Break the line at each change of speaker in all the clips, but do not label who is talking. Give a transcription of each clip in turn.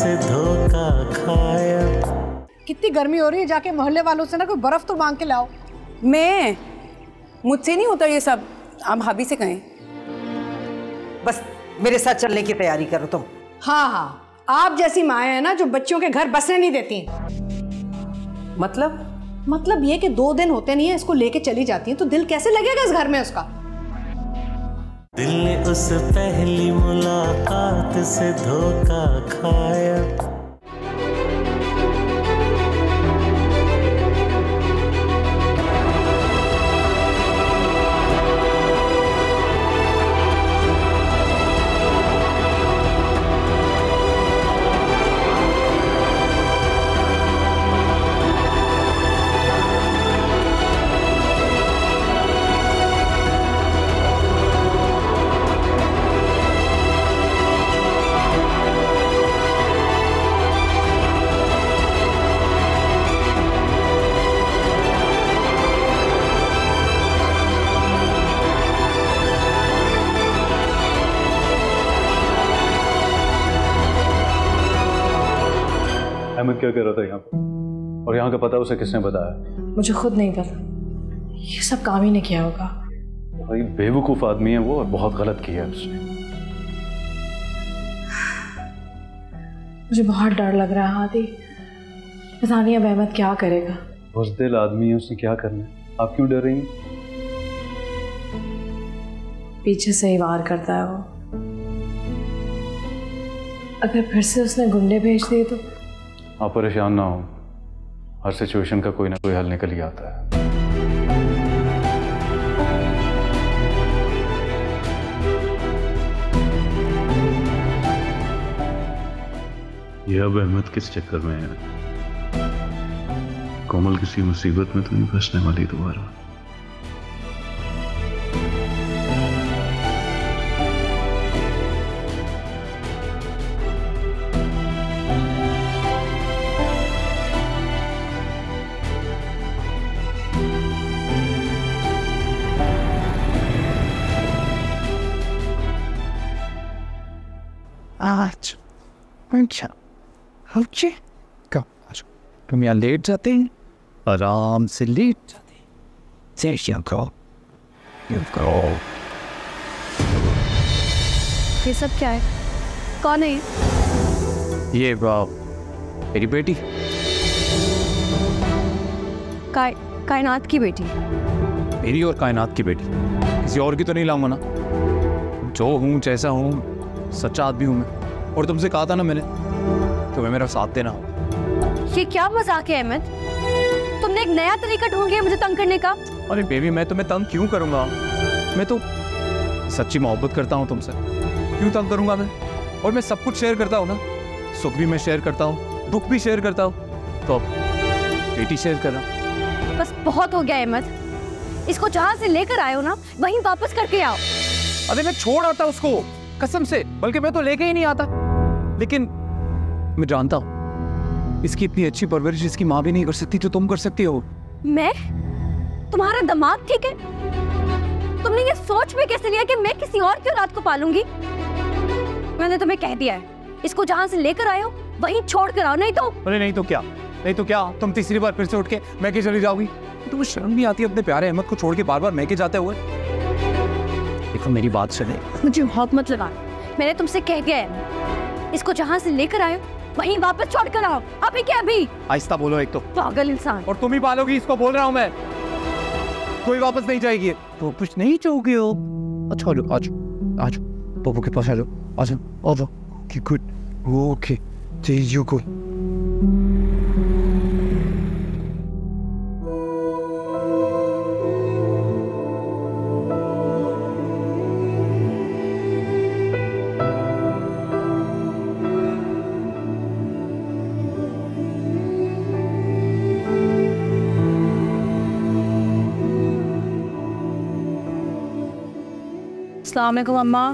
से धोखा खाया।
कितनी गर्मी हो रही है, जाके मोहल्ले वालों से ना कोई बर्फ तो मांग के लाओ।
मुझसे नहीं होता ये सब, आप भाभी से कहें।
बस मेरे साथ चलने की तैयारी करो तुम।
हाँ हाँ, आप जैसी माएँ हैं ना जो बच्चों के घर बसने नहीं देती। मतलब ये कि 2 दिन होते नहीं है इसको लेके चली जाती है, तो दिल कैसे लगेगा इस घर में उसका।
दिल ने उस पहली मुलाकात से धोखा खाया।
अहमद क्या कर रहा था यहाँ पे, और यहाँ का पता उसे किसने बताया?
मुझे खुद नहीं पता, ये सब काम ही ने किया होगा।
भाई बेवकूफ आदमी है वो, और बहुत गलत किया है उसने।
मुझे बहुत डर लग रहा है हादी, पता नहीं अब अहमद क्या करेगा।
बुज़दिल आदमी है, उसने क्या करना है? आप क्यों डर रही हैं?
पीछे से ही वार करता है वो, अगर फिर से उसने गुंडे भेज दिए तो।
आप परेशान ना हो, हर सिचुएशन का कोई ना कोई हल निकल ही आता है। ये अब अहमद किस चक्कर में है? कोमल किसी मुसीबत में तो नहीं फंसने वाली दोबारा?
आज अच्छा ओके, कब आज तुम यहाँ लेट जाते हैं, आराम से लेट जाते हैं।
ये सब क्या है? कौन है
ये मेरी बेटी,
कायनात की बेटी।
मेरी और कायनात की बेटी, किसी और की तो नहीं लाऊंगा ना। जो हूँ जैसा हूँ, सच्चा आदमी हूँ मैं, और तुमसे कहा था ना मैंने, तुम्हें मेरा साथ देना होगा।
ये क्या मजाक है अहमद? तुमने एक नया तरीका ढूंढ लिया मुझे तंग करने का।
अरे बेबी, मैं तुम्हें तंग क्यों करूंगा? मैं तो सच्ची मोहब्बत करता हूँ तुमसे, क्यों तंग करूंगा मैं? और मैं सब कुछ शेयर करता हूँ ना, सुख भी मैं शेयर करता हूँ, दुख भी शेयर करता हूँ, तो अब बेटी शेयर कर रहा हूँ।
बस बहुत हो गया अहमद, इसको जहाँ से लेकर आए हो ना वहीं वापस करके आओ।
अरे मैं छोड़ आता उसको कसम से, बल्कि मैं तो लेके ही नहीं आता। लेकिन मैं जानता हूँ इसकी इतनी अच्छी परवरिश इसकी माँ भी नहीं कर सकती जो तुम कर सकती हो।
मैं? तुम्हारा दिमाग ठीक है? तुमने ये सोच में कैसे लिया कि मैं किसी और की औलाद को पालूंगी? मैंने तुम्हें कह दिया है, इसको जहाँ से लेकर आए हो वहीं छोड़ कर आओ, नहीं तो।
अरे नहीं तो क्या, नहीं तो क्या, तुम तीसरी बार फिर से उठ के मैके चली जाओगी? तुम्हें शर्म नहीं आती अपने प्यारे अहमद को छोड़ के बार बार मैके जाते हुए? देखो मेरी बात सुने,
मुझे बहुत मत लगा, मैंने तुमसे कह दिया है, इसको जहाँ से लेकर आए वहीं वापस छोड़ कर आओ, अभी क्या अभी।
आहिस्ता बोलो एक तो,
पागल इंसान।
और तुम ही पालोगी इसको, बोल रहा हूँ मैं, कोई वापस नहीं जाएगी। तो कुछ नहीं चाहोगे हो? अच्छा आ जाओ, आज पापा के पास आ जाओ, आ जाओ, गुड, ओके, यू गुड।
अस्सलाम वालेकुम अम्मा।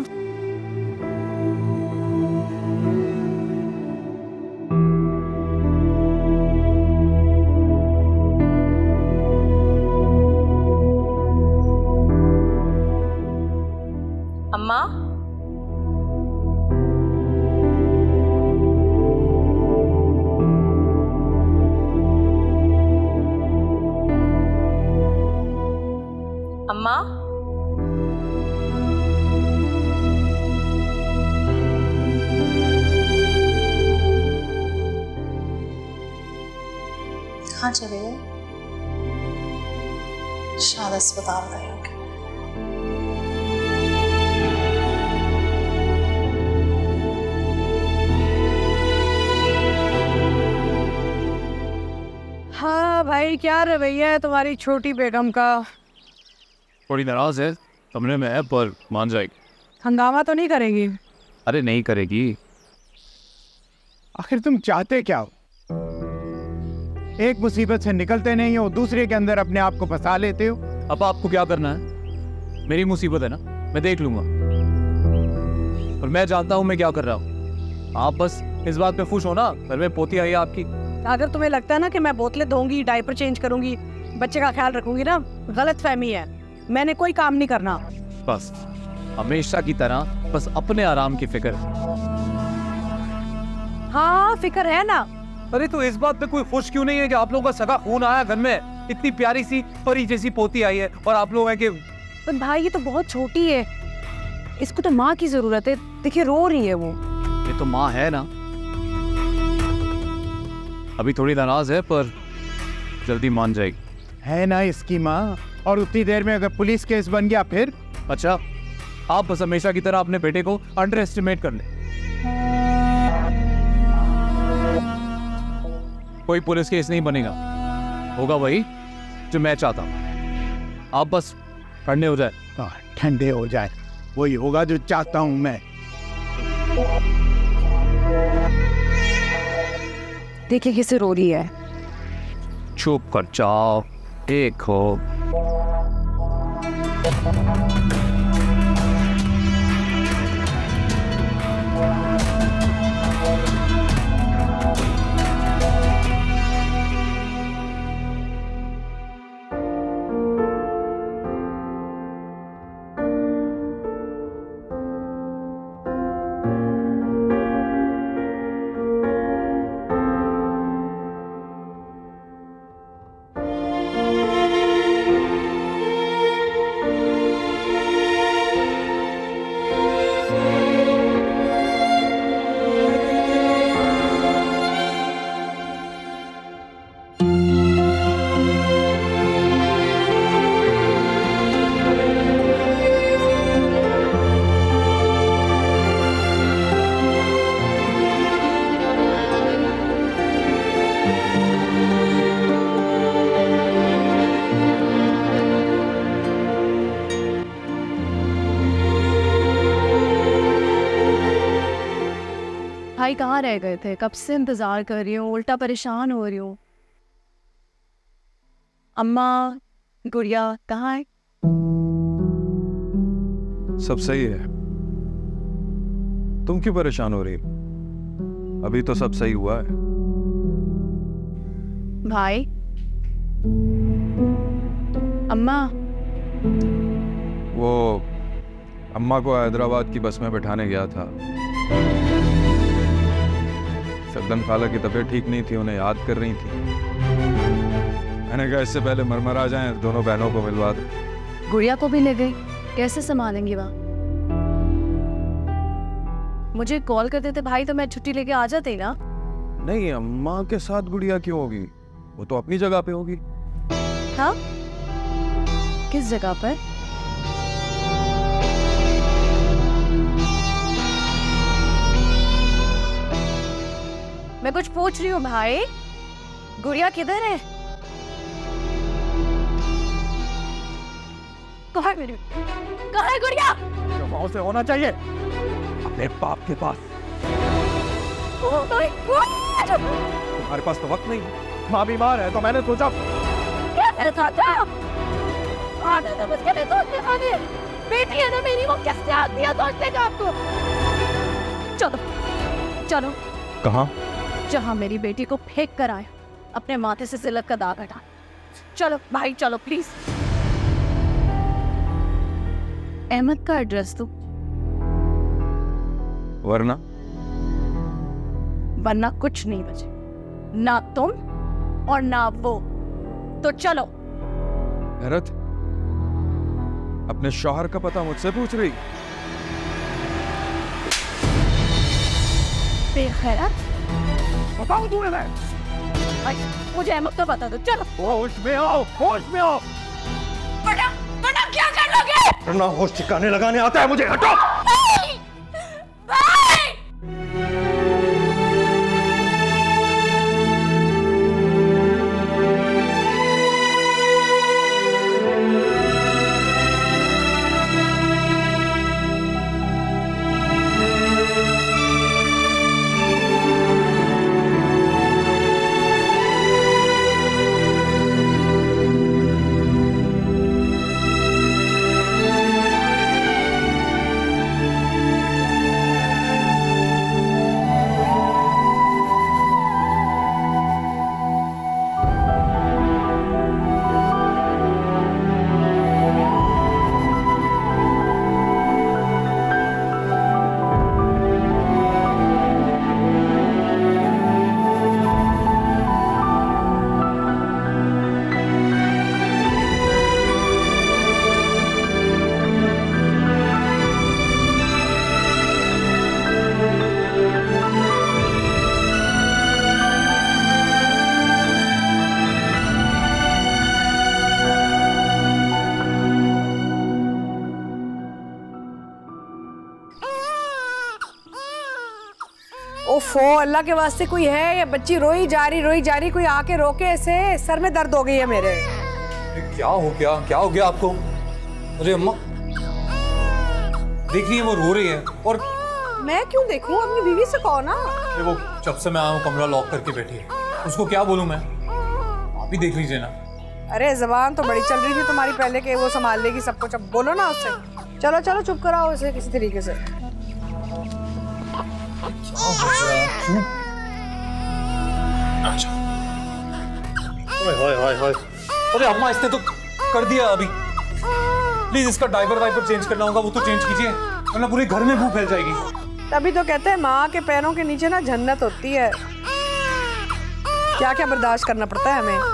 अम्मा
अम्मा,
कहाँ चले गए? शायद अस्पताल गए होंगे।
हाँ भाई, क्या रवैया है तुम्हारी छोटी बेगम का?
थोड़ी नाराज है, कमरे में है, पर मान जाएगी।
हंगामा तो नहीं करेगी?
अरे नहीं करेगी।
आखिर तुम चाहते क्या हो? एक मुसीबत से निकलते नहीं हो, दूसरे के अंदर अपने आप को फंसा लेते हो।
अब आपको क्या करना है? मेरी मुसीबत है ना, मैं देख लूंगा, और मैं जानता हूँ मैं क्या कर रहा हूँ। आप बस इस बात पे खुश हो ना, घर में पोती आई है आपकी।
अगर तुम्हें लगता है ना कि मैं बोतलें धोऊंगी, डायपर चेंज करूंगी, बच्चे का ख्याल रखूंगी ना, गलत फहमी है। मैंने कोई काम नहीं करना।
बस हमेशा की तरह बस अपने आराम की फिक्र।
हाँ फिक्र है ना।
अरे तो इस बात पे कोई खुश क्यों नहीं है कि आप लोगों का सगा खून आया घर में? इतनी प्यारी सी परी जैसी पोती आई है, और आप लोग हैं कि
पर भाई ये तो बहुत छोटी है, इसको तो माँ की जरूरत है। देखिए रो रही है वो।
ये तो माँ है ना, अभी थोड़ी नाराज है पर जल्दी मान जाएगी।
है ना इसकी माँ, और उतनी देर में अगर पुलिस केस बन गया फिर?
अच्छा, आप बस हमेशा की तरह अपने बेटे को अंडर एस्टिमेट कर ले। कोई पुलिस केस नहीं बनेगा, होगा वही जो मैं चाहता हूँ। आप बस ठंडे हो जाए।
ठंडे हो जाए, वही होगा जो चाहता हूँ मैं।
देखिए कैसे रो रही है।
चुप कर जाओ, एक हो।
भाई कहाँ रह गए थे? कब से इंतजार कर रही हूँ, उल्टा परेशान हो रही हूँ। अम्मा, गुड़िया कहाँ है?
सब सही है, तुम क्यों परेशान हो रही? अभी तो सब सही हुआ है।
भाई, अम्मा।
वो अम्मा को हैदराबाद की बस में बैठाने गया था। सद्दन खाला की तबीयत ठीक नहीं थी, उन्हें याद कर रही थी। मैंने कहा इससे पहले मरमर आ जाएं, दोनों बहनों को मिलवा दे।
गुड़िया को भी ले गई, कैसे संभालेंगी वहाँ? मुझे कॉल कर देते भाई तो मैं छुट्टी लेके आ जाती ना।
नहीं, अम्मा के साथ गुड़िया क्यों होगी? वो तो अपनी जगह पे होगी।
हाँ, किस जगह पर? मैं कुछ पूछ रही हूँ भाई, गुड़िया किधर है? कहाँ है मेरी? कहाँ है गुड़िया?
वहां से होना चाहिए, अपने बाप के पास।
Oh my God!
तुम्हारे पास तो वक्त नहीं है, माँ बीमार है तो मैंने सोचा।
क्या मेरे साथ था? बेटी है ना मेरी, वो कैसे हाथ दिया सोचने का आपको? चलो चलो।
कहाँ?
जहाँ मेरी बेटी को फेंक कर आए, अपने माथे से सिलक का दाग हटा। चलो भाई चलो प्लीज। अहमद का एड्रेस दो।
वरना
कुछ नहीं बचे, ना तुम और ना वो। तो चलो।
हैरत, अपने शौहर का पता मुझसे पूछ रही?
बेखैरत,
बताऊं तुम्हें मैं?
मुझे अहमद का बता दो। चलो
होश में आओ, होश में आओ।
बेटा, बेटा क्या कर लोगे?
वरना होश ठिकाने लगाने आता है मुझे। हटो।
ओफो, अल्लाह के वास्ते कोई है? या बच्ची रोई जा रही, कोई आके रोके ऐसे। सर में दर्द हो गई है मेरे।
क्या हो गया आपको? अरे अम्मा देख रही है वो रो रही है। और
मैं क्यों देखूं? अपनी बीवी से कहो ना।
वो जब से मैं आया हूँ कमरा लॉक करके बैठी है, उसको क्या बोलूं मैं? आप ही देख लीजिए ना।
अरे जबान तो बड़ी चल रही थी तुम्हारी पहले के, वो संभाल लेगी सब कुछ। अब बोलो ना उससे। चलो चलो चुप कराओ इसे किसी तरीके से।
अरे अम्मा इसने तो कर दिया अभी। प्लीज इसका डायपर वाइपर चेंज करना होगा, वो तो चेंज कीजिए वरना पूरे घर में बू फैल जाएगी।
तभी तो कहते हैं माँ के पैरों के नीचे ना जन्नत होती है। क्या क्या बर्दाश्त करना पड़ता है हमें।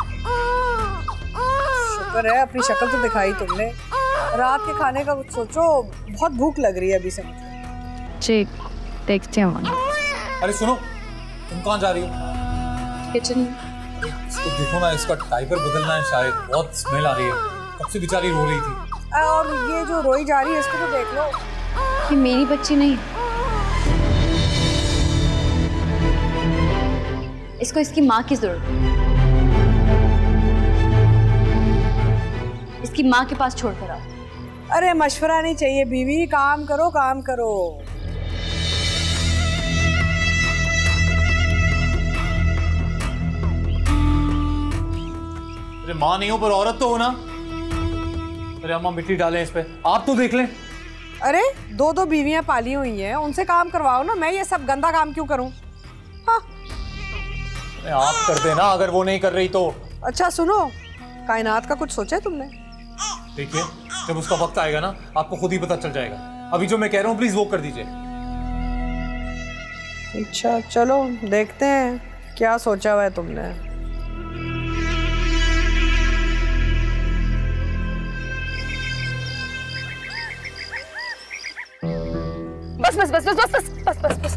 शुक्र है अपनी शक्ल तो दिखाई तुमने। रात के खाने का कुछ सोचो, बहुत भूख लग रही है अभी से।
जी देखते हैं।
अरे सुनो, तुम कहाँ जा रही हो?
किचन।
इसको देखो ना, इसका डायपर बदलना है शायद, बहुत स्मेल आ रही है। कब से बेचारी रो रही थी।
और ये जो रोई जा रही है इसको तो देख लो।
ये मेरी बच्ची नहीं, इसको इसकी माँ की जरूरत है। इसकी माँ के पास छोड़कर आओ।
अरे मशवरा नहीं चाहिए बीवी, काम करो काम करो।
अरे माँ नहीं हो पर औरत तो हो ना। अरे अम्मा मिट्टी डालें इस पे, आप तो देख लें।
अरे दो दो बीवियां पाली हुई हैं, उनसे काम करवाओ ना। मैं ये सब गंदा काम क्यों करूं? हाँ।
आप कर देना अगर वो नहीं कर रही तो।
अच्छा सुनो, कायनात का कुछ सोचा है तुमने?
देखिए जब उसका वक्त आएगा ना आपको खुद ही पता चल जाएगा। अभी जो मैं कह रहा हूँ प्लीज वो कर दीजिए।
अच्छा चलो देखते हैं क्या सोचा हुआ है तुमने।
बस बस बस बस बस बस बस बस बस।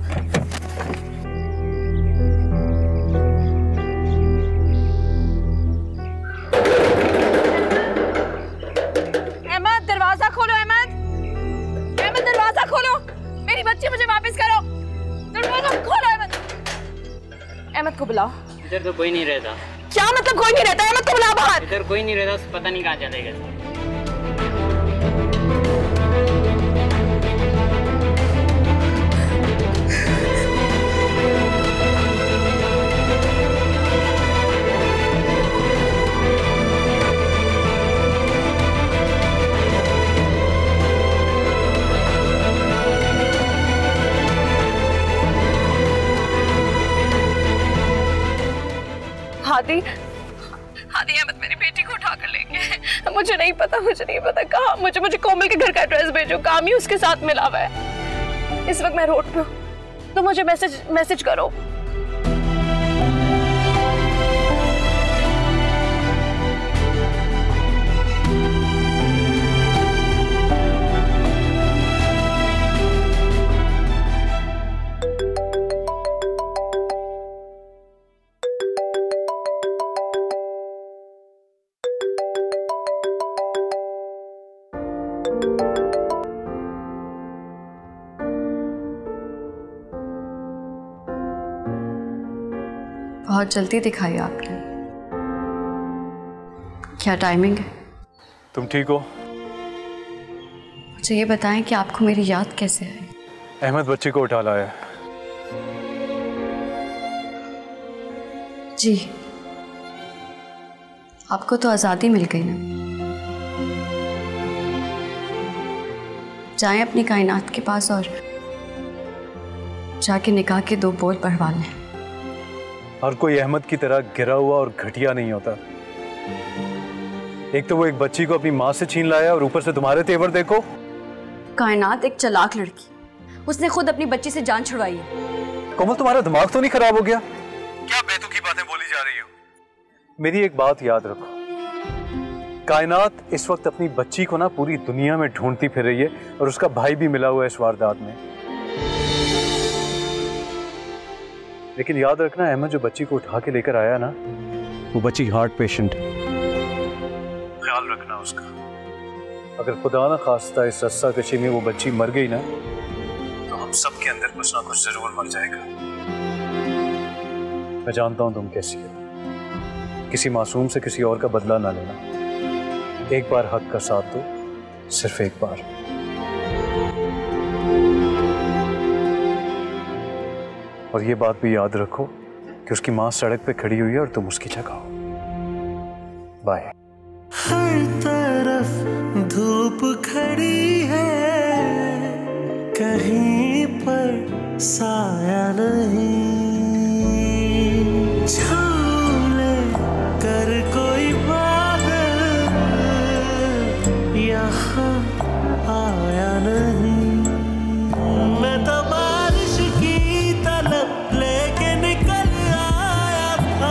अहमद दरवाजा खोलो। अहमद, अहमद दरवाजा खोलो। मेरी बच्ची मुझे वापस करो। दरवाजा खोलो अहमद। अहमद को बुलाओ।
इधर तो कोई नहीं रहता।
क्या मतलब कोई नहीं रहता? अहमद को बुलाओ बाहर।
इधर कोई नहीं रहता, पता नहीं कहाँ चले गए।
हादी, हादी अहमद मेरी बेटी को उठा कर लेंगे। मुझे नहीं पता कहाँ। मुझे कोमल के घर का एड्रेस भेजो, काम ही उसके साथ मिला हुआ है। इस वक्त मैं रोड पे हूँ तो मुझे मैसेज करो। बहुत जल्दी दिखाई आपने। क्या टाइमिंग है?
तुम ठीक हो?
मुझे ये बताएं कि आपको मेरी याद कैसे आई?
अहमद बच्ची को उठा लाया।
जी, आपको तो आज़ादी मिल गई ना। जाएं अपनी कायनात के पास और जाके निकाह के 2 बोल पढ़वा लें।
हर कोई अहमद की तरह गिरा हुआ और घटिया नहीं होता। एक तो वो एक बच्ची को अपनी माँ से छीन लाया और ऊपर से तुम्हारे तेवर देखो।
कायनात एक चालाक लड़की, उसने खुद अपनी बच्ची से जान छुड़वाई है।
कोमल, तुम्हारा दिमाग तो नहीं खराब हो गया? क्या बेतुकी बातें बोली जा रही हो? मेरी एक बात याद रखो, कायनात इस वक्त अपनी बच्ची को ना पूरी दुनिया में ढूंढती फिर रही है और उसका भाई भी मिला हुआ है इस वारदात में। लेकिन याद रखना, अहमद जो बच्ची को उठा के लेकर आया ना, वो बच्ची हार्ट पेशेंट है। ख्याल रखना उसका। अगर खुदा ना खास्ता इस रस्सा कशी में वो बच्ची मर गई ना, तो हम सब के अंदर कुछ ना कुछ जरूर मर जाएगा। मैं जानता हूं तुम कैसी हो। किसी मासूम से किसी और का बदला ना लेना। एक बार हक का साथ दो, सिर्फ एक बार। और ये बात भी याद रखो कि उसकी माँ सड़क पे खड़ी हुई है और तुम उसकी जगह हो। बाय।
हर तरफ धूप खड़ी है, कहीं पर साया नहीं। झूले कर कोई बादल यहाँ आया नहीं। मैं तो बारिश की तलब लेके निकल आया था।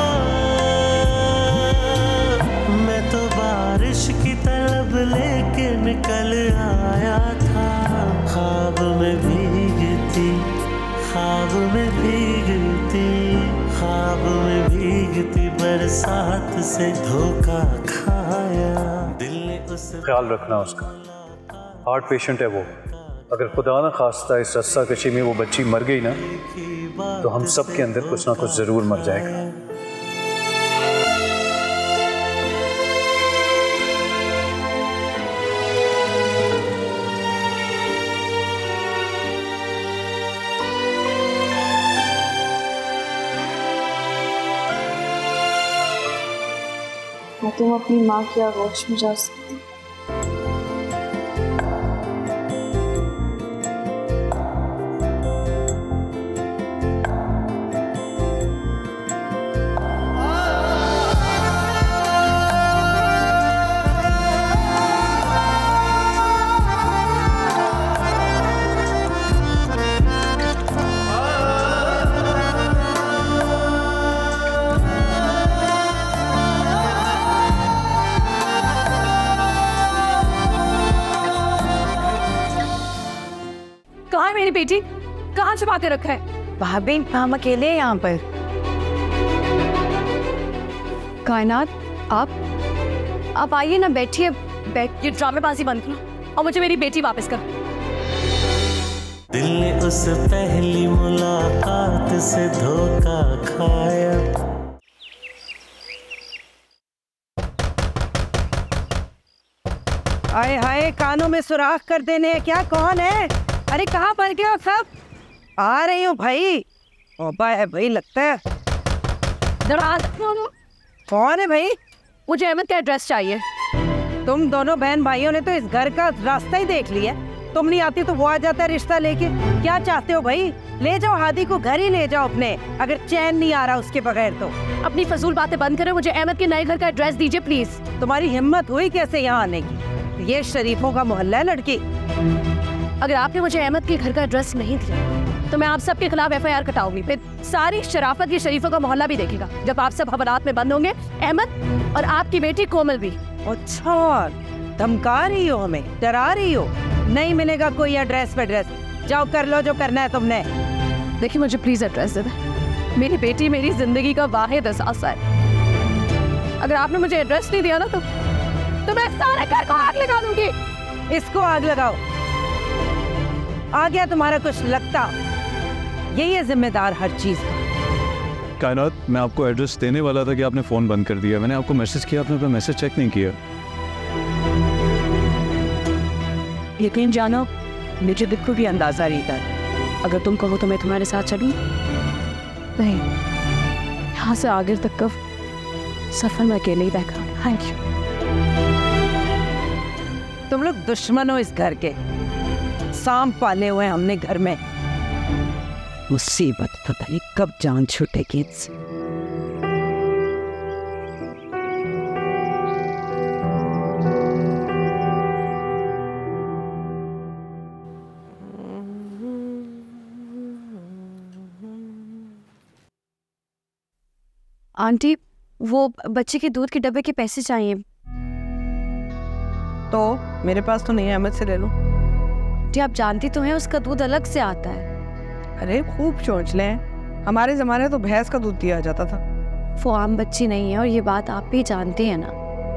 मैं तो बारिश की तलब लेके निकल आया था। ख्वाब में भीगती, ख्वाब में भीगती, ख्वाब में भीगती बरसात से धोखा खाया। दिल ने उस
ख्याल रखना उसका, हार्ट पेशेंट है वो। अगर खुदा ना खास्ता इस रस्सा कशी में वो बच्ची मर गई ना, तो हम सब के अंदर कुछ ना कुछ जरूर मर जाएगा।
मैं तुम अपनी माँ की आगोश में जा सकती।
कहाँ है मेरी बेटी? कहाँ छुपा के रखा है?
भाभी हम अकेले हैं यहाँ पर।
कायनात, आप आइए ना, बैठिए। ये ड्रामेबाजी बंद करो और मुझे मेरी बेटी वापस करो।
दिल ने उस पहली मुलाकात से धोखा खाया।
आए हाय, कानों में सुराख कर देने हैं क्या? कौन है? अरे कहाँ पर गए हो सब? आ रही हूँ भाई। ओबा है भाई, लगता है। कौन है भाई?
मुझे अहमद का एड्रेस चाहिए।
तुम दोनों बहन भाइयों ने तो इस घर का रास्ता ही देख लिया। तुम नहीं आती तो वो आ जाता है रिश्ता लेके। क्या चाहते हो भाई? ले जाओ हादी को, घर ही ले जाओ अपने, अगर चैन नहीं आ रहा उसके बगैर तो।
अपनी फजूल बातें बंद करो, मुझे अहमद के नए घर का एड्रेस दीजिए प्लीज।
तुम्हारी हिम्मत हुई कैसे यहाँ आने की? ये शरीफों का मोहल्ला है लड़की।
अगर आपने मुझे अहमद के घर का एड्रेस नहीं दिया तो मैं आप सबके खिलाफ FIR कटाऊंगी। फिर सारी शराफत की शरीफों का मोहल्ला भी देखेगा जब आप सब हवालात में बंद होंगे, अहमद और आपकी बेटी कोमल भी।
अच्छा, धमका रही हो हमें, डरा रही हो? नहीं मिलेगा कोई एड्रेस वेड्रेस। जाओ कर लो जो करना है तुमने।
देखिए मुझे प्लीज एड्रेस दे दें। मेरी बेटी मेरी जिंदगी का वाहिद असासा है। अगर आपने मुझे एड्रेस नहीं दिया ना तो मैं सारे घर को आग लगा दूंगी।
इसको आग लगाओ। आ गया तुम्हारा कुछ लगता, यही है जिम्मेदार हर चीज का।
कायनात, मैं आपको एड्रेस देने वाला था कि आपने फोन बंद कर दिया। मैंने आपको मैसेज किया, आपने अपना मैसेज चेक नहीं किया।
यकीन जानो, मुझे बिल्कुल भी अंदाजा नहीं था। अगर तुम कहो तो मैं तुम्हारे साथ चलूं। नहीं, यहाँ से आगे तक का सफर में अकेले ही बैठा। Thank you.
तुम लोग दुश्मन हो इस घर के, सांप पाले हुए हमने घर में। मुसीबत पता नहीं कब जान छूटेगी इससे।
आंटी, वो बच्चे के दूध के डब्बे के पैसे चाहिए।
तो मेरे पास तो नहीं है, अहमद से ले लो।
आंटी, आप जानती तो हैं उसका दूध अलग से आता है।
अरे खूब चोंच लें, हमारे जमाने तो भैंस का दूध दिया जाता था।
वो आम बच्ची नहीं है और ये बात आप भी जानते हैं ना।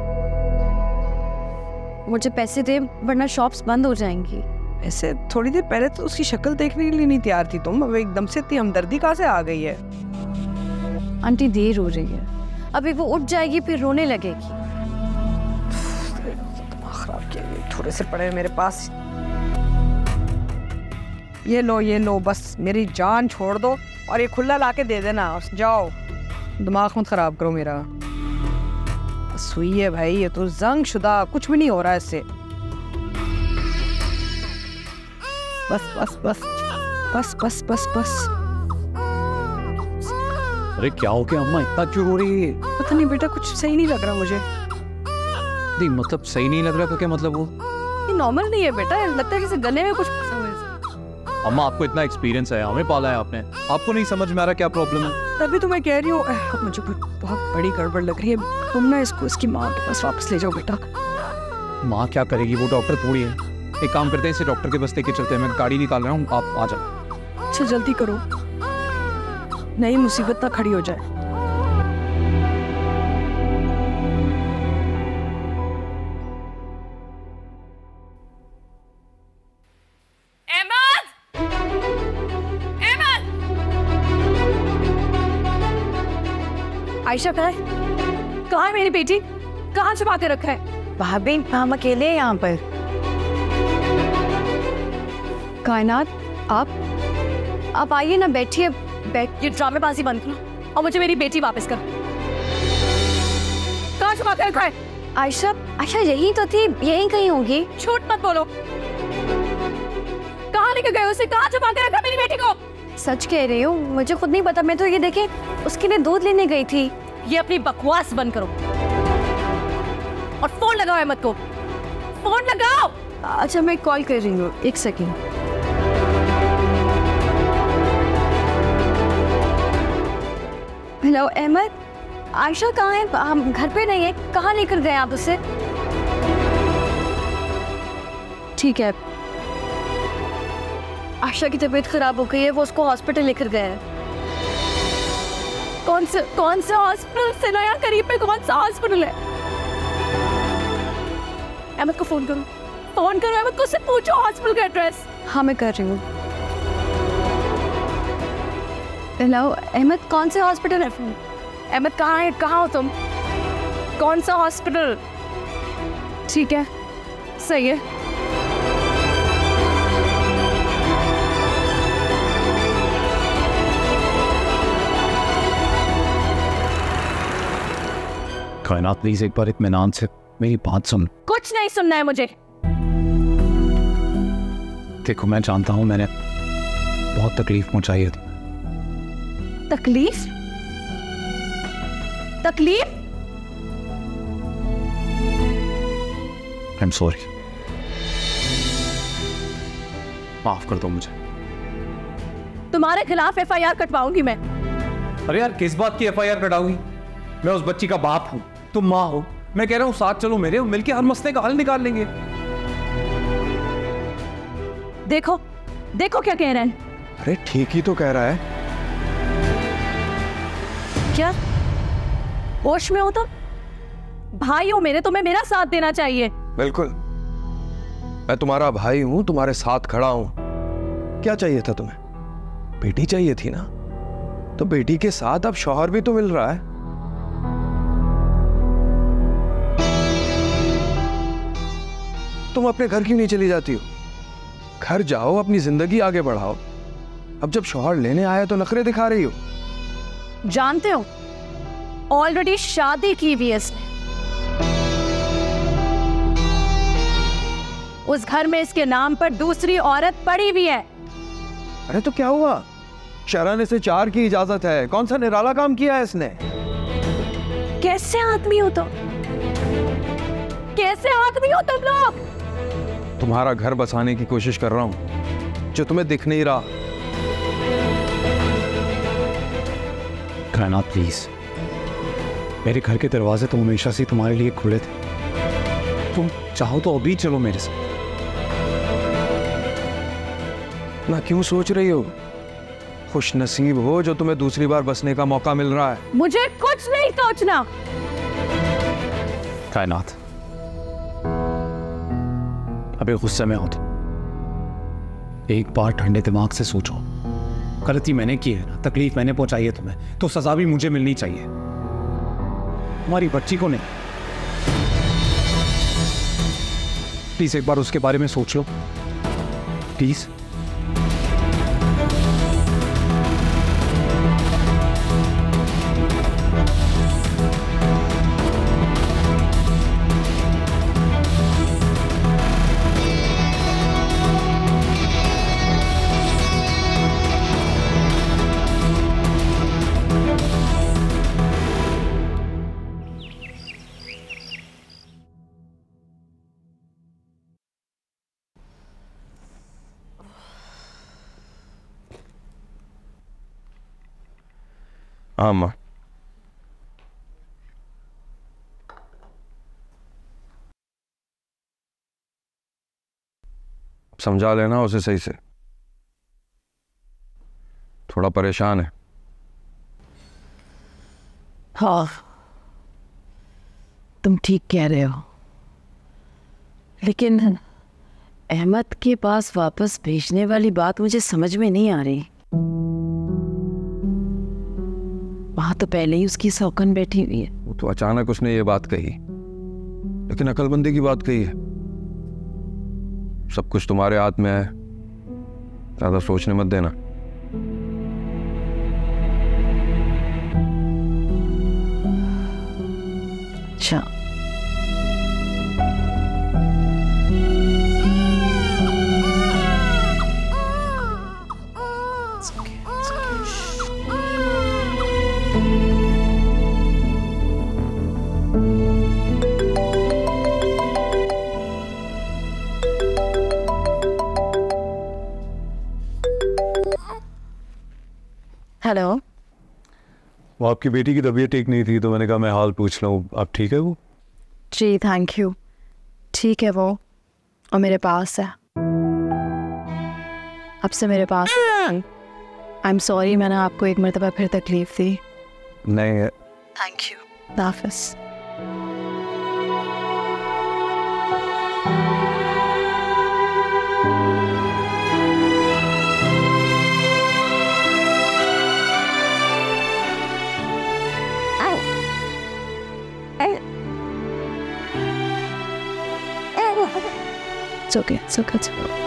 मुझे पैसे दे वरना शॉप्स बंद हो जाएंगी।
ऐसे थोड़ी देर पहले तो उसकी शक्ल देखने के लिए नहीं तैयार थी तुम, अब एकदम से इतनी हमदर्दी कहाँ से आ गई है?
आंटी, देर हो रही है, अभी वो उठ जाएगी फिर रोने लगेगी।
दिमाग खराब किया, थोड़े से पड़े मेरे पास। ये लो, बस मेरी जान छोड़ दो और ये खुला लाके दे देना। जाओ, दिमाग मत खराब करो मेरा। सुई है भाई, ये तो जंग शुदा, कुछ भी नहीं हो रहा है इससे। बस बस बस बस बस बस बस।
अरे क्या हो गया अम्मा, इतना क्यों रो रही है?
पता नहीं बेटा, कुछ सही नहीं लग रहा मुझे।
नहीं मतलब सही नहीं लग रहा तो क्या मतलब? वो
ये नॉर्मल नहीं है बेटा, लगता है किसी गले में कुछ फंसा हुआ है।
अम्मा, आपको इतना एक्सपीरियंस है, हमें पाला है आपने, आपको नहीं समझ में आ रहा क्या प्रॉब्लम है?
तभी तो मैं कह रही हूँ, मुझे बहुत बड़ी गड़बड़ लग रही है। तुम ना इसको इसकी माँ के पास वापस ले जाओ बेटा।
माँ क्या करेगी, वो डॉक्टर थोड़ी है। एक काम करते हैं, इसे डॉक्टर के पास लेके चलते हैं। मैं गाड़ी निकाल रहा हूँ, आप आ जाओ।
अच्छा जल्दी करो, नई मुसीबत ना खड़ी हो जाए।
आयशा कहाँ है मेरी बेटी? कहाँ छुपा के रखा है?
भाभी, हम अकेले हैं यहाँ पर।
कायनात, आप आइए ना, बैठिए।
ये ड्रामेबाजी बंद करो और मुझे मेरी बेटी वापस करो। कहाँ छुपा के रखा है?
आयशा यही तो थी, यही कहीं होगी।
झूठ मत बोलो, कहाँ लेके गए उसे? कहाँ छुपा के रखा मेरी बेटी को?
सच कह रही हूँ, मुझे खुद नहीं पता। मैं तो ये देखे उसके लिए दूध लेने गई थी।
ये अपनी बकवास बंद करो और फोन लगाओ अहमद को, फोन लगाओ।
अच्छा मैं कॉल कर रही हूँ, एक सेकेंड। हेलो अहमद, आयशा कहाँ है? हम घर पे नहीं है, कहाँ लेकर गए आप उसे? ठीक है, आयशा की तबीयत खराब हो गई है, वो उसको हॉस्पिटल लेकर गए हैं।
कौन से हॉस्पिटल से? नया करीब में कौन सा हॉस्पिटल है? अहमद को फोन करो, अहमद को, उससे पूछो हॉस्पिटल का एड्रेस।
हाँ मैं कर रही हूँ। हेलो अहमद, कौन से हॉस्पिटल है?
अहमद कहाँ है? कहाँ हो तुम? कौन सा हॉस्पिटल? ठीक है, सही है।
कायनात प्लीज एक बार इत्मीनान से मेरी बात सुन।
कुछ नहीं सुनना है मुझे।
देखो मैं जानता हूँ मैंने बहुत तकलीफ पहुंचाई है तुम्हें।
तकलीफ? तकलीफ?
आई एम सॉरी, माफ कर दो मुझे।
तुम्हारे खिलाफ FIR कटवाऊंगी मैं।
अरे यार किस बात की FIR कटाऊंगी? मैं उस बच्ची का बाप हूँ, तुम माँ हो। मैं कह रहा हूँ साथ चलो मेरे, मिलके हर मसले का हल निकाल लेंगे।
देखो देखो क्या कह रहे हैं।
अरे ठीक ही तो कह रहा है।
क्या होश में हो? तो भाई हो मेरे, तुम्हें मेरा साथ देना चाहिए।
बिल्कुल, मैं तुम्हारा भाई हूं, तुम्हारे साथ खड़ा हूं। क्या चाहिए था तुम्हें? बेटी चाहिए थी ना, तो बेटी के साथ अब शौहर भी तो मिल रहा है। तुम अपने घर क्यों नहीं चली जाती हो? घर जाओ, अपनी जिंदगी आगे बढ़ाओ। अब जब शौहर लेने आया तो नखरे दिखा रही हो।
जानते हो, ऑलरेडी शादी की हुई है इसने। उस घर में इसके नाम पर दूसरी औरत पड़ी हुई है।
अरे तो क्या हुआ? शराने से 4 की इजाजत है। कौन सा निराला काम किया है इसने?
कैसे आदमी हो तुम? कैसे आदमी हो तुम लोग?
तुम्हारा घर बसाने की कोशिश कर रहा हूं, जो तुम्हें दिख नहीं रहा।
कायनात प्लीज, मेरे घर के दरवाजे तो हमेशा से तुम्हारे लिए खुले थे। तुम चाहो तो अभी चलो मेरे साथ।
ना क्यों सोच रही हो? खुश नसीब हो जो तुम्हें दूसरी बार बसने का मौका मिल रहा है।
मुझे कुछ नहीं सोचना।
कायनात, अबे गुस्से में हो तुम। एक बार ठंडे दिमाग से सोचो। गलती मैंने की है ना, तकलीफ मैंने पहुंचाई है तुम्हें, तो सजा भी मुझे मिलनी चाहिए, हमारी बच्ची को नहीं। प्लीज एक बार उसके बारे में सोच लो, प्लीज।
हाँ माँ, समझा लेना उसे सही से। थोड़ा परेशान है।
हाँ, तुम ठीक कह रहे हो, लेकिन अहमद के पास वापस भेजने वाली बात मुझे समझ में नहीं आ रही। वहां तो पहले ही उसकी सौकन बैठी हुई है।
वो तो अचानक उसने ये बात कही, लेकिन अकलमंदी की बात कही है। सब कुछ तुम्हारे हाथ में है, ज्यादा सोचने मत देना।
अच्छा, हेलो।
वो आपकी बेटी की तबीयत ठीक नहीं थी, तो मैंने कहा मैं हाल पूछ लूँ। आप ठीक है? वो
जी थैंक यू, ठीक है वो, और मेरे पास है, अब से मेरे पास। आई एम सॉरी, मैंने आपको एक मरतबा फिर तकलीफ दी।
नहीं है।
थैंक यू, हाफिज़। It's okay, it's okay, it's okay.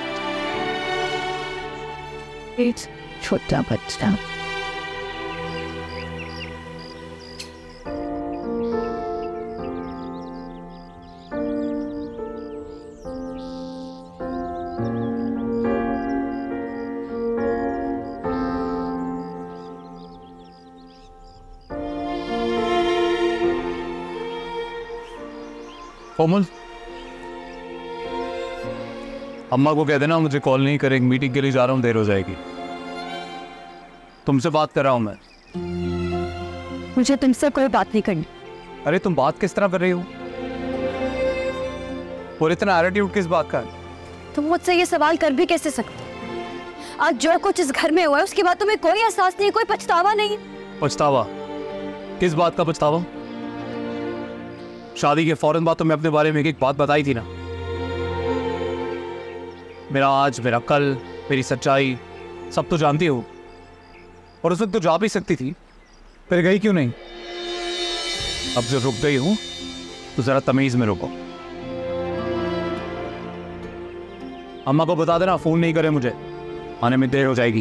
It's छोटा बच्चा।
कोमल, अम्मा को कह देना मुझे कॉल नहीं करेंगे, मीटिंग के लिए जा रहा हूँ, देर हो जाएगी। तुमसे बात कर रहा हूँ मैं।
मुझे तुमसे कोई बात नहीं करनी।
अरे तुम बात किस तरह कर रही हो? और इतना एटीट्यूड किस बात का है?
तुम मुझसे ये सवाल कर भी कैसे सकते? आज जो कुछ इस घर में हुआ है उसके बाद तुम्हें कोई एहसास नहीं, कोई पछतावा नहीं?
पछतावा? किस बात का पछतावा? शादी के फौरन बाद तो मैं अपने बारे में एक बात बताई थी ना। मेरा आज, मेरा कल, मेरी सच्चाई सब तो जानती हो। और उस वक्त तो जा भी सकती थी, फिर गई क्यों नहीं? अब जो रुक गई हूं तो जरा तमीज में रुको। अम्मा को बता देना फोन नहीं करे मुझे, आने में देर हो जाएगी।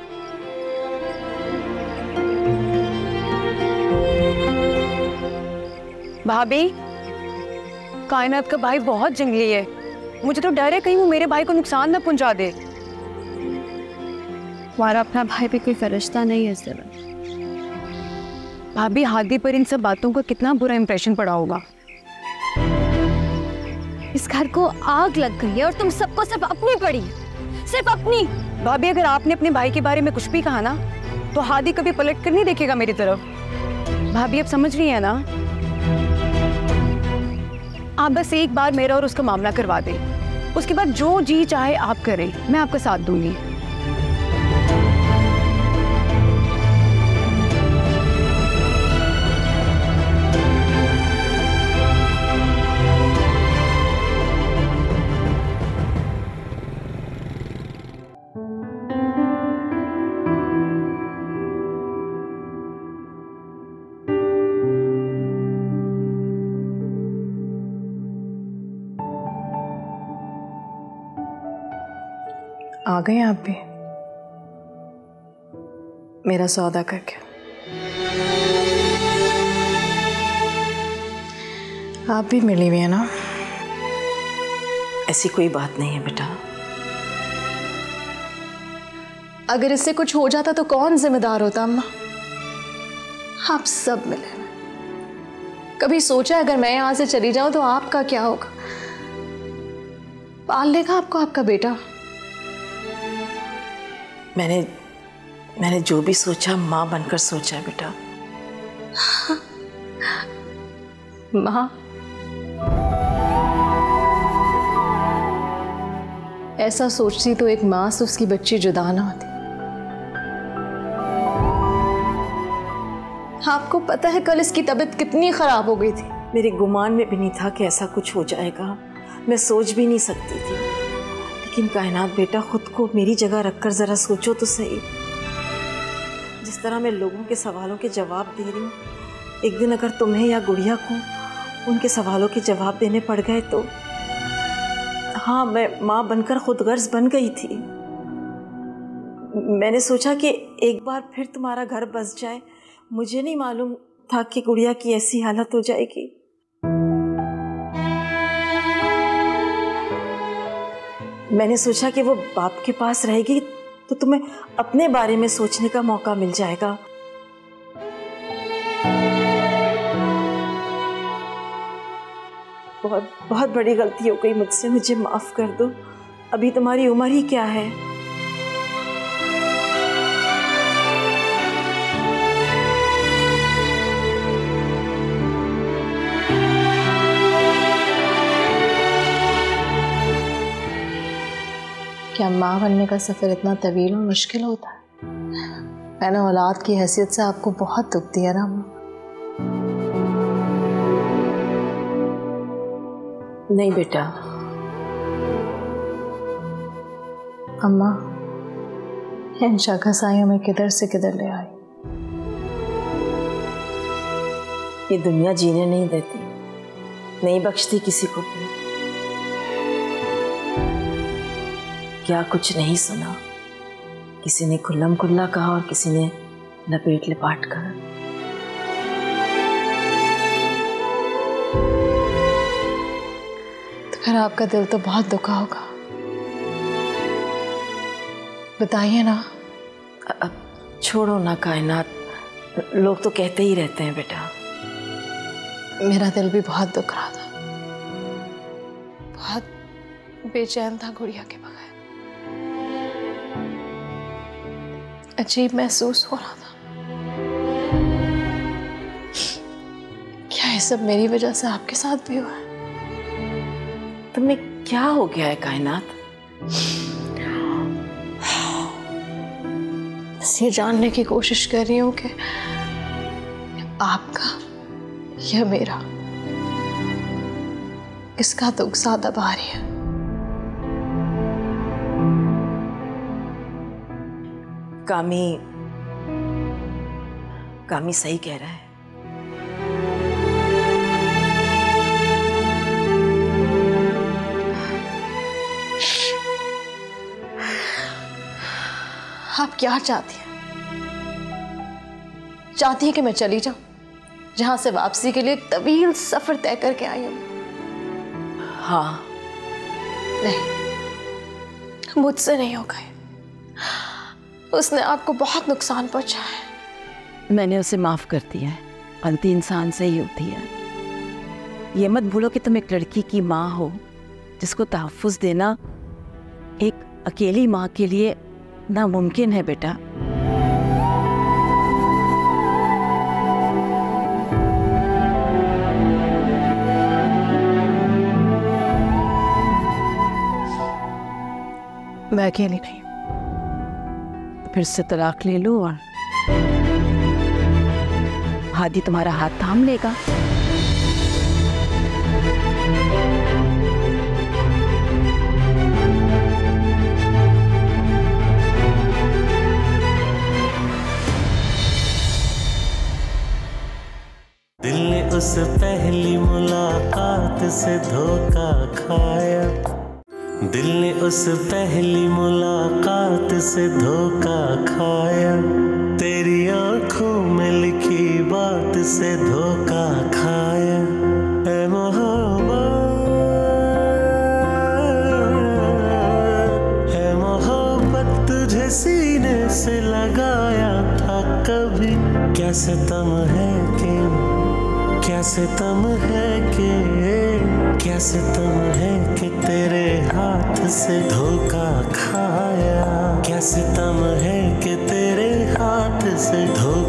भाभी, कायनात का भाई बहुत जंगली है, मुझे तो डर है कहीं वो मेरे भाई को नुकसान ना पहुंचा दे।
हमारा अपना भाई भी कोई फरिश्ता नहीं है इस तरह।
भाभी, हादी पर इन सब बातों का कितना बुरा इंप्रेशन पड़ा होगा।
इस घर को आग लग गई है और तुम सबको सिर्फ अपनी पड़ी, सिर्फ अपनी।
भाभी, अगर आपने अपने भाई के बारे में कुछ भी कहा ना तो हादी कभी पलट कर नहीं देखेगा मेरी तरफ। भाभी, अब समझ रही है ना? आप बस एक बार मेरा और उसका मामला करवा दें, उसके बाद जो जी चाहे आप करें, मैं आपका साथ दूंगी।
आ गए आप भी मेरा सौदा करके। आप भी मिली हुई है ना?
ऐसी कोई बात नहीं है बेटा।
अगर इससे कुछ हो जाता तो कौन जिम्मेदार होता अम्मा? आप सब मिले। कभी सोचा अगर मैं यहां से चली जाऊं तो आपका क्या होगा? पाल लेगा आपको आपका बेटा?
मैंने जो भी सोचा माँ बनकर सोचा है बेटा।
माँ? ऐसा सोचती तो एक माँ से उसकी बच्ची जुदा ना होती। आपको पता है कल इसकी तबीयत कितनी खराब हो गई थी।
मेरे गुमान में भी नहीं था कि ऐसा कुछ हो जाएगा, मैं सोच भी नहीं सकती थी। लेकिन कायनात बेटा, खुद को मेरी जगह रखकर जरा सोचो तो सही। जिस तरह मैं लोगों के सवालों के जवाब दे रही हूँ, एक दिन अगर तुम्हें या गुड़िया को उनके सवालों के जवाब देने पड़ गए तो। हाँ, मैं माँ बनकर खुद गर्ज बन गई थी। मैंने सोचा कि एक बार फिर तुम्हारा घर बस जाए। मुझे नहीं मालूम था कि गुड़िया की ऐसी हालत हो जाएगी। मैंने सोचा कि वो बाप के पास रहेगी तो तुम्हें अपने बारे में सोचने का मौका मिल जाएगा। बहुत बहुत बड़ी गलती हो गई मुझसे, मुझे माफ कर दो। अभी तुम्हारी उम्र ही क्या है।
क्या माँ बनने का सफ़र इतना तवील और मुश्किल होता है? मैंने औलाद की हैसियत से आपको बहुत दुख दिया ना अम्मा।
नहीं बेटा।
अम्मा, इन शाखसाइयों में किधर से किधर ले आई।
ये दुनिया जीने नहीं देती, नहीं बख्शती किसी को भी। क्या कुछ नहीं सुना? किसी ने खुल्लम खुल्ला कहा और किसी ने लपेट लिपाट कर।
तो फिर आपका दिल तो बहुत दुखा होगा। बताइए ना।
अब छोड़ो ना कायनात, लोग तो कहते ही रहते हैं बेटा।
मेरा दिल भी बहुत दुख रहा था, बहुत बेचैन था गुड़िया के बगैर। अजीब महसूस हो रहा था। क्या ये सब मेरी वजह से आपके साथ भी हुआ है?
तुम्हें क्या हो गया है कायनात?
बस ये जानने की कोशिश कर रही हूँ कि आपका या मेरा किसका दुख ज्यादा भारी है।
कामी सही कह रहा है।
आप क्या चाहती हैं? चाहती हैं कि मैं चली जाऊं, जहां से वापसी के लिए तवील सफर तय करके आई हूं?
हाँ।
नहीं, मुझसे नहीं होगा। उसने आपको बहुत नुकसान पहुंचाया है।
मैंने उसे माफ कर दिया है। गलती इंसान से ही होती है। ये मत भूलो कि तुम एक लड़की की माँ हो, जिसको तहफ्फुज़ देना एक अकेली माँ के लिए नामुमकिन है बेटा।
मैं अकेली नहीं,
तो फिर से तलाक ले लो और हादी तुम्हारा हाथ थाम लेगा।
दिल ने उस पहली मुलाकात से धोखा खाया, दिल ने उस पहली मुलाकात से धोखा खाया, तेरी आंखों में लिखी बात से धोखा खाया। ऐ मोहब्बत तुझे सीने से लगाया था कभी, क्या सितम है कि, क्या सितम है कि, क्या सितम है कि तेरे हाथ से धोखा खाया, क्या सितम है कि तेरे हाथ से धोखा